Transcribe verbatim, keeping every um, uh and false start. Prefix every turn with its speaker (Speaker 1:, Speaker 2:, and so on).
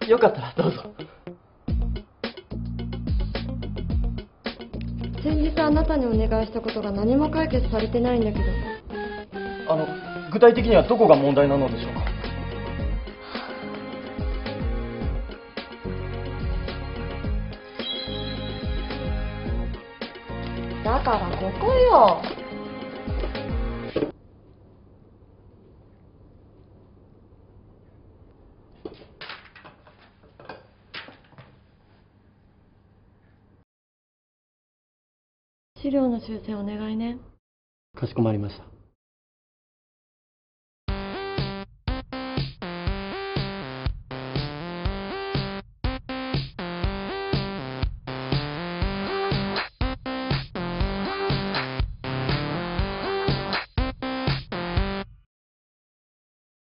Speaker 1: よかったらどうぞ。
Speaker 2: 先日あなたにお願いしたことが何も解決されてないんだけど。
Speaker 1: あの具体的にはどこが問題なのでしょうか。
Speaker 2: だからここよ。資料の修正お願いね。
Speaker 1: かしこまりました。